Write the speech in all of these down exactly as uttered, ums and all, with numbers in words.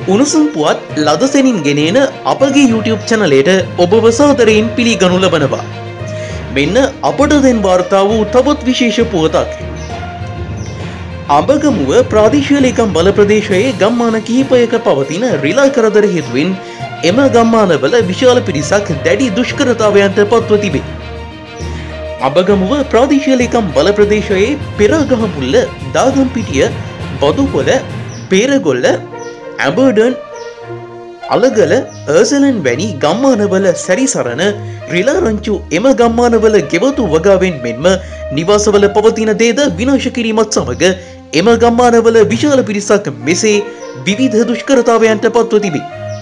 උණුසුම් පුවත් ලදසැනින් ගෙනෙන අපගේ YouTube චැනලයට ඔබව සාදරයෙන් පිළිගනු ලබනවා. මෙන්න අපට දැන් වාර්තා වූ තවත් විශේෂ පුවතක්. අඹගමුව ප්‍රාදේශීය ලේකම් බල ප්‍රදේශයේ ගම්මාන කිහිපයක පවතින රිලා කරදර හේතුවෙන් එම ගම්මානවල විශාල පිරිසක් දැඩි දුෂ්කරතාවයන්ට පත්ව තිබේ. අඹගමුව ප්‍රාදේශීය ලේකම් බල ප්‍රදේශයේ පෙරගහමුල්ල, දාගම්පිටිය, බදුකොළ, පේරගොල්ල, ඇඹර්ඩන්, අලගල, අර්සලන් වැනි ගම්මානවල සැරිසරන රිලා රංචු එම ගම්මානවල ගෙවතු වගාවෙන් මෙන්ම නිවාසවල පවතින දේද විනාශ කිරීමත් සමග එම ගම්මානවල විශාල පිරිසක් මෙසේ විවිධ දුෂ්කරතාවයන්ට පත්ව තිබේ.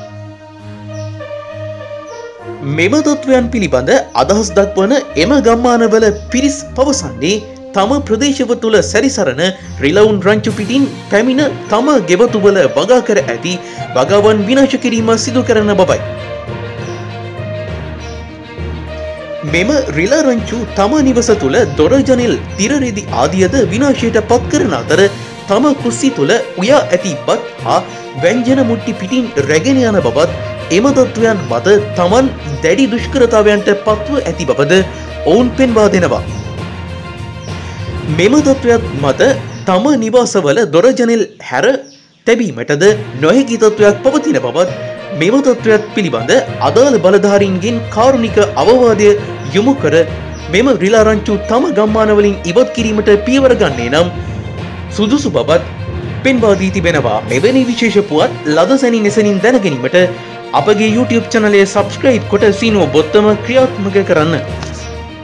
මෙම තත්ත්වයන් පිළිබඳ අදහස් දක්වන එම ගම්මානවල පිරිස් පවසන්නේ තම ප්‍රදේශව තුළ සැරිසරන රිලවුන් රංචු පිටින් පැමිණ තම ගෙවතුවල වගා කර ඇති වගාවන් විනාශ කිරීම සිදු කරන බවයි. මෙම රිලා රංචු තම නිවස තුළ දොර ජනෙල් තිරරෙදි ආදියද විනාශයට පත් කරන අතර තම කුස්සි තුළ උයා ඇති බත් හා ව්‍යංජන මුට්ටි පිටින් රැගෙන යන බවත් එම තත්ත්වයන් මත තමන් දැඩි දුෂ්කරතාවයන්ට පත්ව ඇති බවද ඔවුන් පෙන්වා දෙනවා. මෙම තත්ත්වයක් මත තම නිවාසවල දොර ජනෙල් හැර තැබීමටද නොහැකි තත්ත්වයක් පවතින බවත් මෙම තත්ත්වයක් පිළිබඳ අදාළ බලධාරීන්ගෙන් කාරුණික අවවාදය යොමු කර මෙම රිලා රංචු තම ගම්මානවලින් ඉවත් කිරීමට පියවර ගන්නේ නම් සුදුසු බවත් පෙන්වා දී තිබෙනවා. මෙවැනි විශේෂ පුවත් ලදසැනින් එසැනින් දැන ගැනීමට අපගේ YouTube චැනලය සබ්ස්ක්‍රයිබ් කොට සීනුව බොත්තම ක්‍රියාත්මක කරන්න.